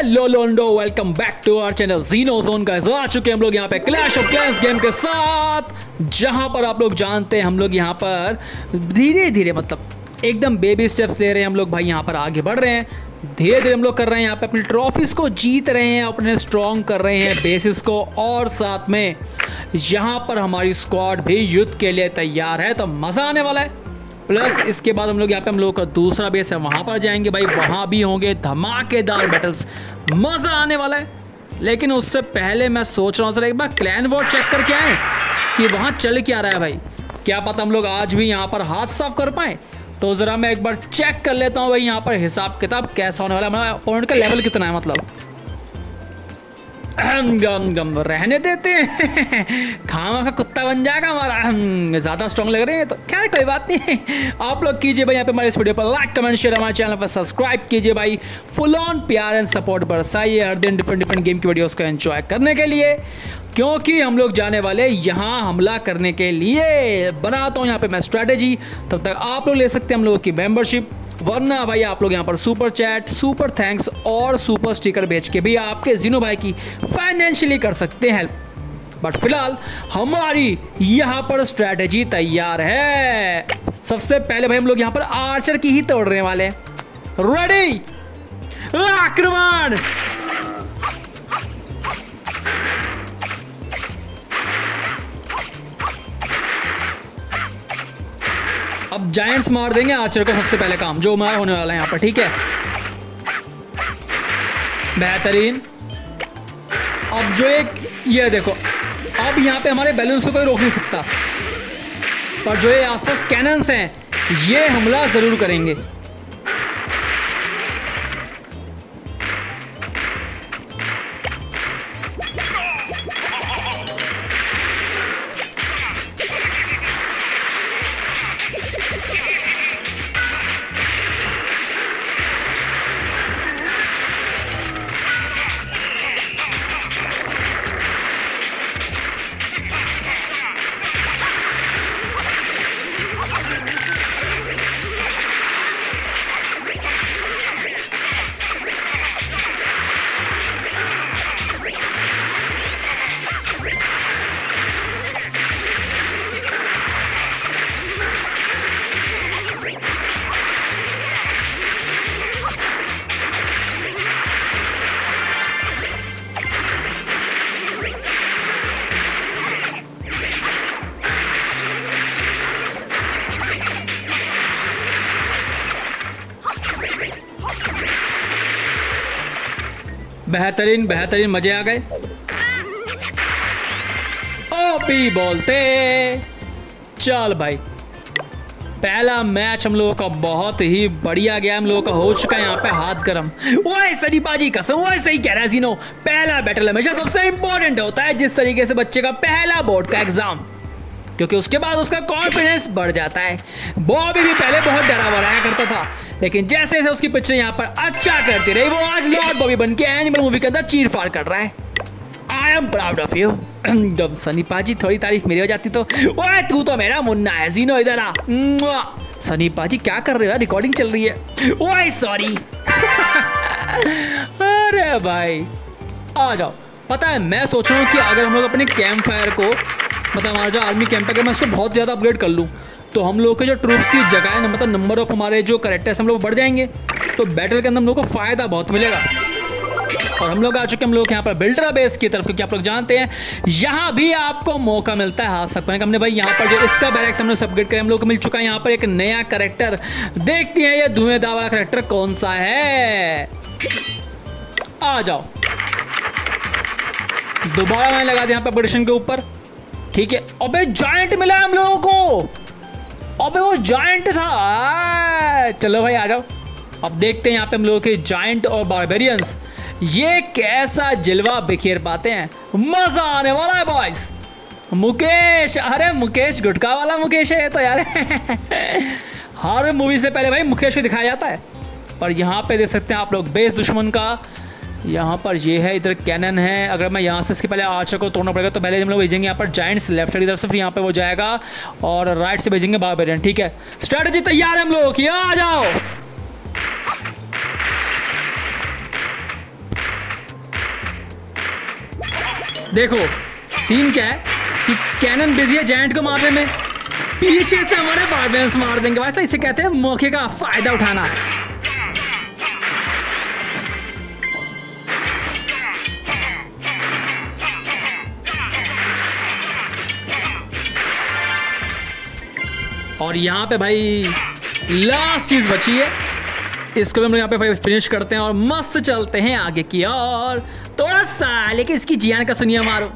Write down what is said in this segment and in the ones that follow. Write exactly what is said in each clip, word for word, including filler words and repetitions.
Hello लोंडो, welcome back to our channel Zeno zone. Guys आ चुके हैं हम लोग यहाँ पे क्लैश ऑफ क्लैंस गेम के साथ, जहाँ पर आप लोग जानते हैं हम लोग यहाँ पर धीरे धीरे मतलब एकदम बेबी स्टेप्स ले रहे हैं हम लोग भाई। यहाँ पर आगे बढ़ रहे हैं, धीरे धीरे हम लोग कर रहे हैं यहाँ पे अपनी ट्रॉफीज को जीत रहे हैं, अपने स्ट्रॉन्ग कर रहे हैं बेसिस को, और साथ में यहाँ पर हमारी स्क्वाड भी युद्ध के लिए तैयार है, तो मज़ा आने वाला है। प्लस इसके बाद हम लोग यहाँ पे हम लोगों का दूसरा बेस है, वहाँ पर जाएंगे भाई, वहाँ भी होंगे धमाकेदार बैटल्स, मज़ा आने वाला है। लेकिन उससे पहले मैं सोच रहा हूँ सर एक बार क्लैन वॉर चेक करके आए कि वहाँ चल क्या रहा है भाई। क्या पता हम लोग आज भी यहाँ पर हाथ साफ कर पाएँ, तो ज़रा मैं एक बार चेक कर लेता हूँ भाई यहाँ पर हिसाब किताब कैसा होने वाला है, हमारा अपोनेंट का लेवल कितना है। मतलब गम गम रहने देते हैं, खामा का कुत्ता बन जाएगा हमारा, ज़्यादा स्ट्रॉन्ग लग रहे हैं तो खैर कोई बात नहीं। आप लोग कीजिए भाई यहाँ पे हमारे इस वीडियो पर लाइक कमेंट शेयर, हमारे चैनल पर सब्सक्राइब कीजिए भाई, फुल ऑन प्यार एंड सपोर्ट बरसाइए हर दिन डिफरेंट डिफरेंट गेम की वीडियोस को एंजॉय करने के लिए, क्योंकि हम लोग जाने वाले यहाँ हमला करने के लिए। बनाता हूँ यहाँ पे मैं स्ट्रैटेजी, तब तक आप लोग ले सकते हैं हम लोगों की मेंबरशिप, वरना भाई आप लोग यहाँ पर सुपर चैट, सुपर थैंक्स और सुपर स्टिकर बेच के भी आपके ज़ीनो भाई की फाइनेंशियली कर सकते हैं हेल्प। बट फिलहाल हमारी यहाँ पर स्ट्रैटेजी तैयार है। सबसे पहले भाई हम लोग यहाँ पर आर्चर की ही तोड़ने वाले हैं। रेडी, आक्रमण। अब जायंट्स मार देंगे आर्चर को, सबसे पहले काम जो हमारा होने वाला है यहाँ पर, ठीक है बेहतरीन। अब जो एक ये देखो, अब यहाँ पे हमारे बैलून्स को कोई रोक नहीं सकता, पर जो ये आसपास कैनन्स हैं ये हमला जरूर करेंगे। बेहतरीन बेहतरीन, मजे आ गए। ओपी बोलते चल भाई, पहला मैच हम लोगों का बहुत ही बढ़िया गया, हम लोगों का हो चुका है यहाँ पे हाथ गरम। वही सनी बाजी कसम, वही सही कह रहा है ज़ीनो, पहला बैटल हमेशा सबसे इंपॉर्टेंट होता है, जिस तरीके से बच्चे का पहला बोर्ड का एग्जाम, क्योंकि उसके बाद उसका कॉन्फिडेंस बढ़ जाता है। बॉबी भी पहले बहुत डरा हुआ रहा करता था, लेकिन जैसे जैसे उसकी पिक्चर यहाँ पर अच्छा करती रही, वो आज लॉर्ड बॉबी बन के एनिमल मूवी के अंदर चीर फाड़ कर रहा है। I am proud of you. जब सनी पाजी थोड़ी तारीफ मेरी हो जाती तो, ओए तू तो मेरा मुन्ना है ज़ीनो, इधर आ। सनी पाजी क्या कर रहे हो, रिकॉर्डिंग चल रही है। ओए सॉरी। अरे भाई आ जाओ। पता है मैं सोच रहा हूँ कि अगर हम लोग अपने कैंप फायर को, मतलब हमारा जो आर्मी कैंप है, अगर मैं उसको बहुत ज़्यादा अपग्रेड कर लूँ तो हम लोग के जो ट्रूप्स की जगह है, मतलब नंबर ऑफ हमारे जो करेक्टर्स हम लोग बढ़ जाएंगे, तो बैटल के अंदर हम लोग को फ़ायदा बहुत मिलेगा। और हम लोग आ चुके हैं हम लोग यहाँ पर बिल्डर बेस की तरफ, क्योंकि आप लोग जानते हैं यहाँ भी आपको मौका मिलता है हाथ सकने का। हमने भाई यहाँ पर जो इसका बैरेक्ट हमने अपग्रेड किया, हम लोग को मिल चुका है यहाँ पर एक नया करेक्टर। देखते हैं ये धुएंधार वाला करेक्टर कौन सा है। आ जाओ, दोबारा मैंने लगा दिया यहाँ पर अपग्रेडेशन के ऊपर, ठीक है। अबे जायंट मिला हम लोगों को, अबे वो जायंट था। चलो भाई आ जाओ, अब देखते हैं यहाँ पे हम लोगों के जायंट और बारबेरियंस ये कैसा जलवा बिखेर पाते हैं। मजा आने वाला है बॉयज। मुकेश, अरे मुकेश गुटका वाला मुकेश है तो यार। हर मूवी से पहले भाई मुकेश को दिखाया जाता है, पर यहाँ पे देख सकते हैं आप लोग बेस दुश्मन का यहाँ पर ये है, इधर कैनन है। अगर मैं यहाँ से इसके पहले आर्चर को तोड़ना पड़ेगा तो पहले हम लोग भेजेंगे यहाँ पर जायंट्स लेफ्ट साइड इधर से, फिर यहाँ पे वो जाएगा और राइट से भेजेंगे बारबेरियन। ठीक है, स्ट्रैटेजी तैयार है हम लोगों की, आ जाओ। देखो सीन क्या है कि कैनन बिजी है जायंट को मारने में, पीछे से हमारे बारबेरियंस मार देंगे। वैसा इसे कहते हैं मौके का फायदा उठाना। और यहाँ पे भाई लास्ट चीज बची है, इसको भी हम लोग यहाँ पे फिनिश करते हैं और मस्त चलते हैं आगे की और थोड़ा सा, लेकिन इसकी जियान का सुनिया मारो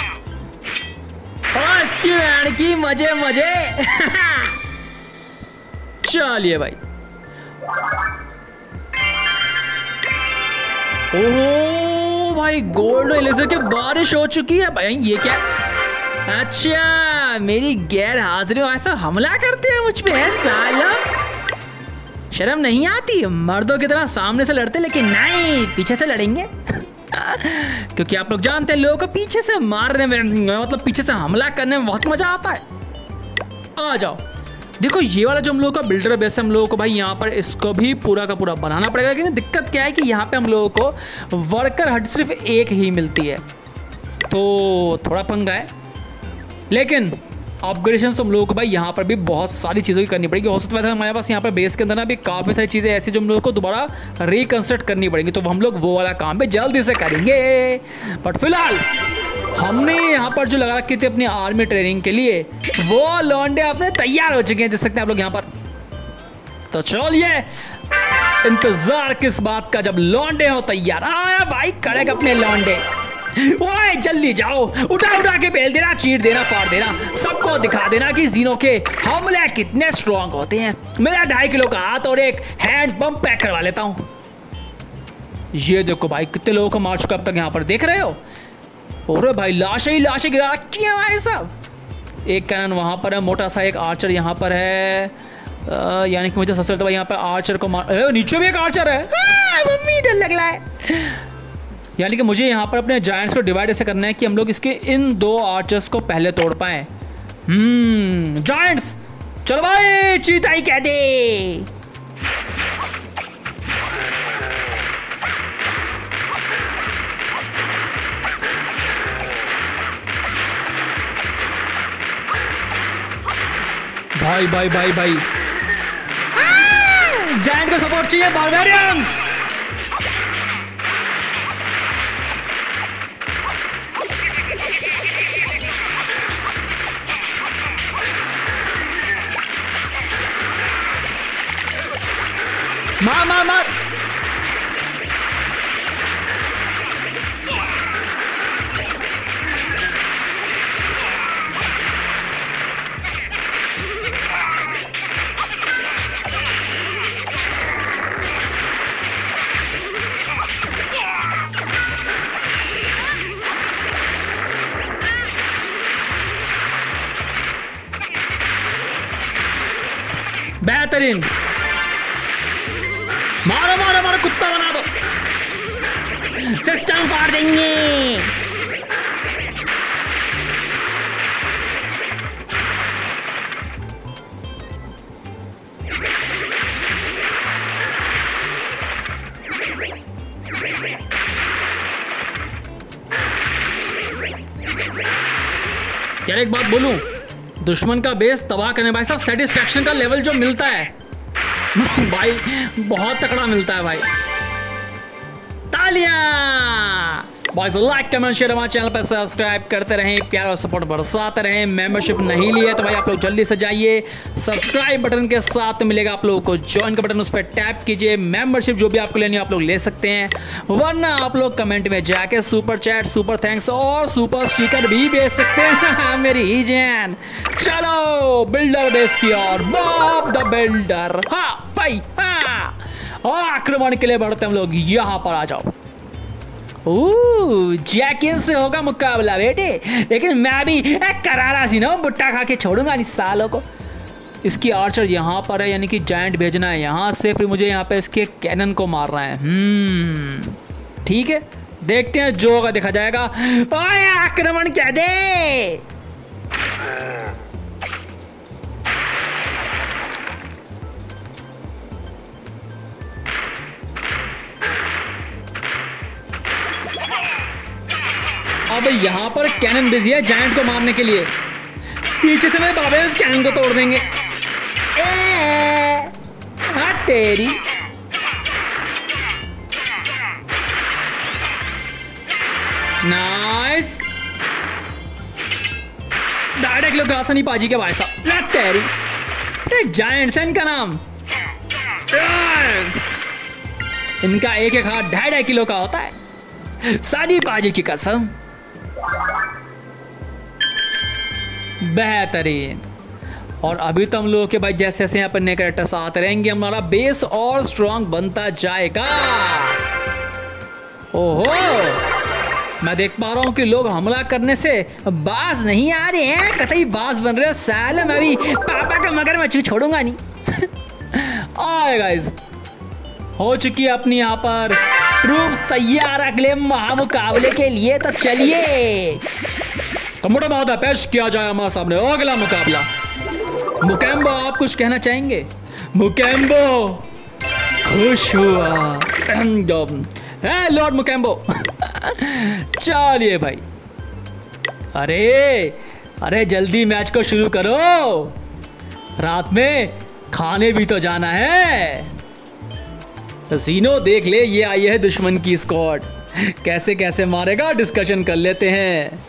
और इसकी बैंड की मजे मजे। चलिए भाई, ओह भाई गोल्ड लेजर की बारिश हो चुकी है भाई। ये क्या, अच्छा मेरी गैर हाजिरी में ऐसा हमला करते हैं मुझ पे है साला, शर्म नहीं आती? मर्दों की तरह सामने से लड़ते, लेकिन नहीं पीछे से लड़ेंगे। क्योंकि आप लोग जानते हैं लोगों को पीछे से मारने में, मतलब पीछे से हमला करने में बहुत मजा आता है। आ जाओ, देखो ये वाला जो हम लोगों का बिल्डर बेस है, हम लोगों को भाई यहाँ पर इसको भी पूरा का पूरा बनाना पड़ेगा। लेकिन दिक्कत क्या है कि यहाँ पे हम लोगों को वर्कर हट सिर्फ एक ही मिलती है, तो थोड़ा पंगा है। लेकिन अपग्रेडेशन तो हम लोगों को भाई यहाँ पर भी बहुत सारी चीज़ों की करनी पड़ेगी। हो सकता है हमारे पास यहाँ पर बेस के अंदर ना भी काफ़ी सारी चीज़ें ऐसी जो हम लोगों को दोबारा रिकंस्ट्रक्ट करनी पड़ेंगी, तो हम लोग वो वाला काम भी जल्दी से करेंगे। बट फिलहाल हमने यहाँ पर जो लगा रखी थी अपनी आर्मी ट्रेनिंग के लिए, वो लौंडे अपने तैयार हो चुके हैं, देख सकते हैं आप लोग यहाँ पर। तो चलिए, इंतजार किस बात का, जब लौंडे हो तैयार। आया भाई कड़क अपने लौंडे, ओए जल्दी जाओ, उठा उठा के बेल देना, चीर देना, फाड़ देना, सबको दिखा देना कि जीनो के हमले कितने स्ट्रांग होते हैं। मेरा ढाई किलो का हाथ और एक हैंड पंप पैक करवा लेता हूँ। ये देखो भाई कितने लोगों को मार चुका अब तक, यहाँ पर देख रहे हो। अरे भाई लाशें ही लाशें गिरा रखी हैं भाई सब। एक कैनन वहाँ पर है मोटा सा, एक आर्चर यहाँ पर है, यानी कि मुझे सबसे पहले यहाँ पर आर्चर को मार, नीचे भी एक आर्चर है, मम्मी डर लग रहा है। यानी कि मुझे यहाँ पर अपने जायंट्स को डिवाइड ऐसे करना है कि हम लोग इसके इन दो आर्चर्स को पहले तोड़ पाएं। हम्म जायंट्स चलो भाई, चीता ही कह दे। भाई भाई भाई भाई जायंट को सपोर्ट चाहिए, बारबेरियंस। मार मार मार, बेहतरीन, मारो मारो मारो, कुत्ता बना दो, सिस्टम फाड़ देंगे। यार एक बात बोलूं, दुश्मन का बेस तबाह करने भाई साहब सेटिस्फैक्शन का लेवल जो मिलता है भाई बहुत तकड़ा मिलता है भाई। तालियां बॉयज, लाइक कमेंट शेयर, हमारे चैनल पर सब्सक्राइब करते रहें, प्यार और सपोर्ट बरसाते रहें। मेंबरशिप नहीं ली है तो भाई आप लोग जल्दी से जाइए, सब्सक्राइब बटन के साथ मिलेगा आप लोगों को ज्वाइन का बटन, उस पर टैप कीजिए। मेंबरशिप जो भी आपको लेनी है आप लोग ले सकते हैं, वरना आप लोग कमेंट में जाके सुपर चैट, सुपर थैंक्स और सुपर स्टिकर भी भेज सकते हैं मेरी ही जान। चलो बिल्डर बेस की और बॉब द बिल्डर, हाँ भाई हाँ, आक्रमण के लिए बढ़ते हम लोग, यहाँ पर आ जाओ। जैकिन से होगा मुकाबला बेटे, लेकिन मैं भी एक करारा सी ना बुट्टा खा के छोड़ूंगा नहीं सालों को। इसकी आर्चर यहाँ पर है, यानी कि जायंट भेजना है यहाँ से, फिर मुझे यहाँ पे इसके कैनन को मारना है। हम्म ठीक है, देखते हैं जो होगा देखा जाएगा। ओए आक्रमण क्या दे, अब यहाँ पर कैनन बिजी है जायंट को मारने के लिए। पीछे से मेरे बाबे इस कैनन को तोड़ देंगे। हाँ तेरी। नाइस। डायरेक्ट लोग आसानी पाजी के भाई साहब। लट तेरी। जायंट्स है इनका नाम। इनका एक एक हाथ ढाई ढाई किलो का होता है। सादी पाजी की कसम। बेहतरीन। और अभी तो हम लोगों के भाई जैसे जैसे यहाँ पर नए कैरेक्टर्स आते रहेंगे हमारा बेस और स्ट्रॉन्ग बनता जाएगा। ओहो, मैं देख पा रहा हूँ कि लोग हमला करने से बाज नहीं आ रहे हैं, कतई बाज बन रहे हैं। साले मैं भी पापा का मगरमच्छ छोड़ूंगा नहीं। आए गाइस, हो चुकी है अपनी यहाँ पर ट्रूप तैयार अगले महामुकाबले के लिए। तो चलिए तो मोटा बहुत पेश किया जाए हमारे सामने अगला मुकाबला। मुकेम्बो, आप कुछ कहना चाहेंगे? मुकेम्बो खुश हुआ। है लॉर्ड मुकेम्बो। चलिए भाई। अरे अरे जल्दी मैच को शुरू करो, रात में खाने भी तो जाना है। जीनो देख ले, ये आई है दुश्मन की स्क्वाड, कैसे कैसे मारेगा डिस्कशन कर लेते हैं।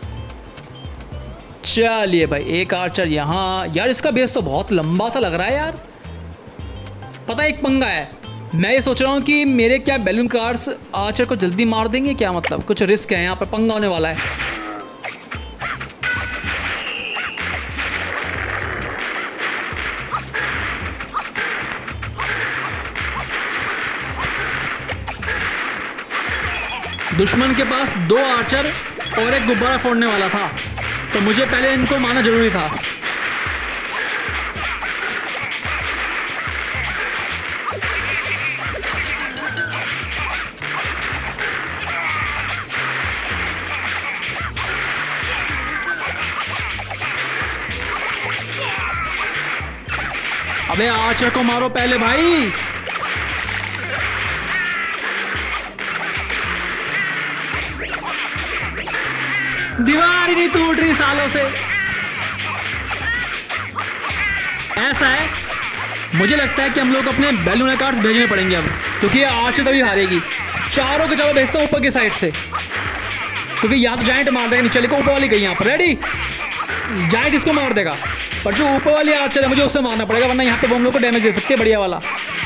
चलिए भाई, एक आर्चर यहाँ। यार इसका बेस तो बहुत लंबा सा लग रहा है यार। पता है एक पंगा है, मैं ये सोच रहा हूँ कि मेरे क्या बैलून कार्ड्स आर्चर को जल्दी मार देंगे क्या? मतलब कुछ रिस्क है यहाँ पर, पंगा होने वाला है। दुश्मन के पास दो आर्चर और एक गुब्बारा फोड़ने वाला था, तो मुझे पहले इनको मारना जरूरी था। अबे आर्चर को मारो पहले भाई। दीवार ही नहीं टूट रही सालों से। ऐसा है, मुझे लगता है कि हम लोग अपने बैलून कार्ड्स भेजने पड़ेंगे अब, क्योंकि आर्चर तभी हारेगी। चारों के चारों भेजते हैं ऊपर की साइड से, क्योंकि या तो जाइंट मार देगा नीचे को, ऊपर वाली गई यहाँ पर। रेडी, जाइंट इसको मार देगा, पर जो ऊपर वाली आर्चर है मुझे उससे मारना पड़ेगा, वरना यहाँ पे वो हम लोग को डैमेज दे सकते हैं बढ़िया वाला।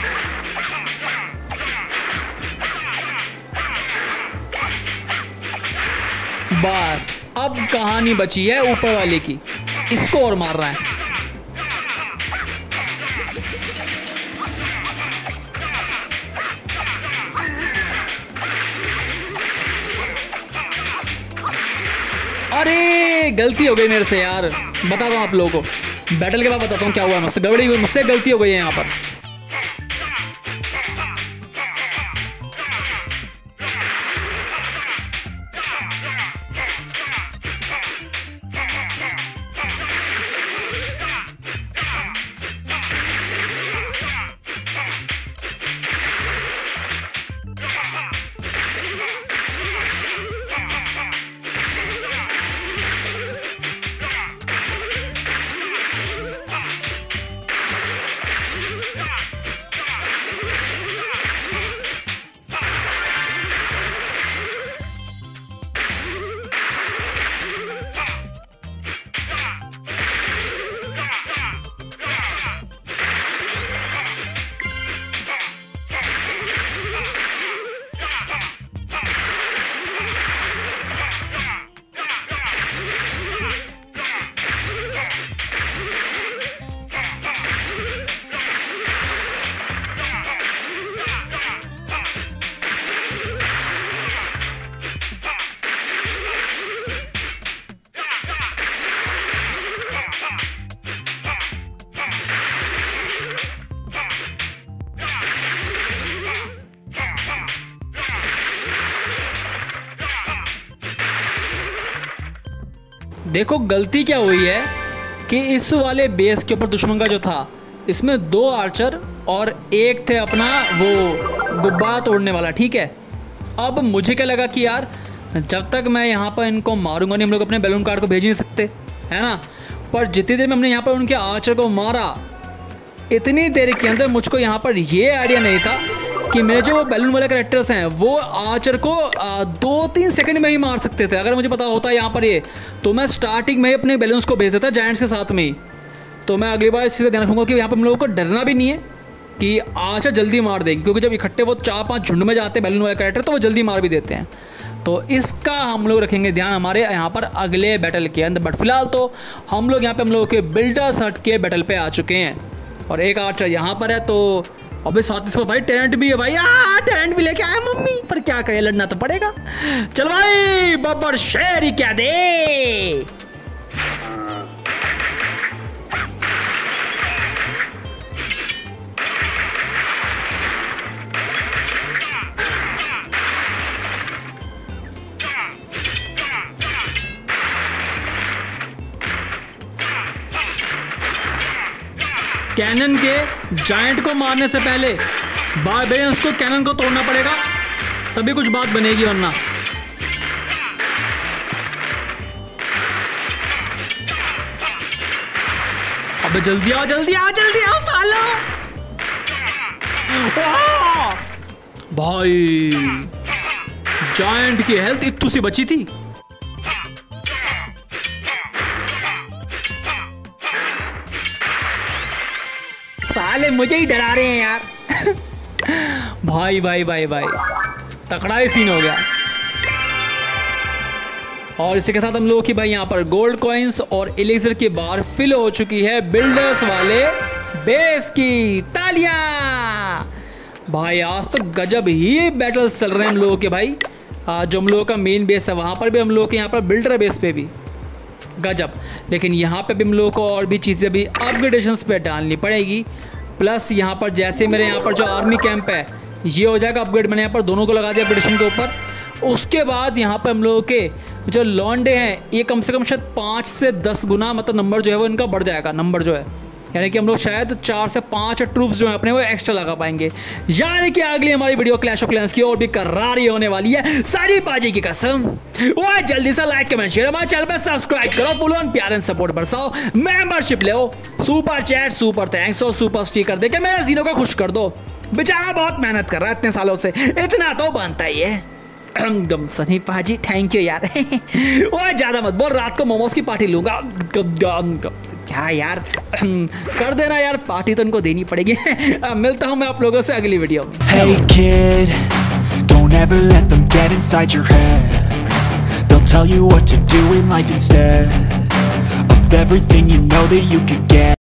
बस अब कहानी बची है ऊपर वाले की, इसको और मार रहा है। अरे गलती हो गई मेरे से यार, बता दो आप लोगों को, बैटल के बाद बताता हूँ क्या हुआ मुझसे। गड़बड़ी हुई, मुझसे गलती हो गई है यहाँ पर। देखो गलती क्या हुई है कि इस वाले बेस के ऊपर दुश्मन का जो था, इसमें दो आर्चर और एक थे अपना वो गुब्बारा तोड़ने वाला, ठीक है। अब मुझे क्या लगा कि यार जब तक मैं यहाँ पर इनको मारूंगा नहीं हम लोग अपने बैलून कार्ड को भेज नहीं सकते, है ना। पर जितनी देर में हमने यहाँ पर उनके आर्चर को मारा, इतनी देर के अंदर मुझको यहाँ पर ये आइडिया नहीं था कि मेरे जो बैलून वाले कैरेक्टर्स हैं वो आर्चर को आ, दो तीन सेकंड में ही मार सकते थे। अगर मुझे पता होता यहाँ पर ये, तो मैं स्टार्टिंग में ही अपने बैलून्स को भेज देता जायंट्स के साथ में ही। तो मैं अगली बार इस चीज़ का ध्यान रखूँगा कि यहाँ पर हम लोगों को डरना भी नहीं है कि आर्चर जल्दी मार देगी, क्योंकि जब इकट्ठे वो चार पाँच झुंड में जाते हैं बैलून वाले कैरेक्टर तो वो जल्दी मार भी देते हैं। तो इसका हम लोग रखेंगे ध्यान हमारे यहाँ पर अगले बैटल के अंदर। बट फिलहाल तो हम लोग यहाँ पे हम लोगों के बिल्डर्स हट के बैटल पे आ चुके हैं और एक आर्चर यहाँ पर है। तो अबे साथ इसको भाई टेरेंट भी है भाई, आ टेरेंट भी लेके आया मम्मी, पर क्या करे लड़ना तो पड़ेगा। चल भाई बब्बर शेर ही क्या दे। कैनन के जायंट को मारने से पहले बारबेरियंस को कैनन को तोड़ना पड़ेगा, तभी कुछ बात बनेगी, वरना अबे जल्दी आओ जल्दी आओ जल्दी आओ सालो। भाई जायंट की हेल्थ इतनी सी बची थी। साले मुझे ही डरा रहे हैं यार। भाई भाई भाई भाई तकड़ा ही सीन हो गया। और इसके साथ हम लोगों की भाई यहाँ पर गोल्ड कॉइन्स और एलिक्सर की बार फिल हो चुकी है बिल्डर्स वाले बेस की। तालियां भाई, आज तो गजब ही बैटल्स चल रहे हैं हम लोगों के भाई। आज जो हम लोगों का मेन बेस है वहाँ पर भी हम लोगों के यहाँ पर बिल्डर बेस पे भी गजब, लेकिन यहाँ पे भी हम लोगों को और भी चीज़ें भी अपग्रेडेशंस पे डालनी पड़ेगी। प्लस यहाँ पर जैसे मेरे यहाँ पर जो आर्मी कैंप है ये हो जाएगा अपग्रेड, मैंने यहाँ पर दोनों को लगा दिया अपग्रेडेशन के ऊपर। उसके बाद यहाँ पर हम लोगों के जो लॉन्डे हैं ये कम से कम शायद पाँच से दस गुना मतलब नंबर जो है वो इनका बढ़ जाएगा। नंबर जो है यानी कि हम लोग शायद चार से पाँच ट्रूप्स जो है अपने वो एक्स्ट्रा लगा पाएंगे। यानी कि अगली हमारी वीडियो क्लैश ऑफ क्लैंस की और भी करारी होने वाली है, सारी बाजी की कसम। वो जल्दी से लाइक कमेंट शेयर हमारे चैनल पर सब्सक्राइब करो, फॉलो एंड प्यार एंड सपोर्ट बरसाओ, मेंबरशिप लो, सुपर चैट सुपर थैंक्स और सुपर स्टिकर देके मेरे जीनो को खुश कर दो। बेचारा बहुत मेहनत कर रहा है इतने सालों से, इतना तो बनता ही है। गम सनी पाजी थैंक यू यार। ओए ज्यादा मत बोल, रात को मोमोज की पार्टी लूंगा। क्या यार कर देना यार, पार्टी तो इनको देनी पड़ेगी। मिलता हूं मैं आप लोगों से अगली वीडियो में। Hey kid, don't ever let them get inside your head. They'll tell you what to do in life instead of everything you know that you could get.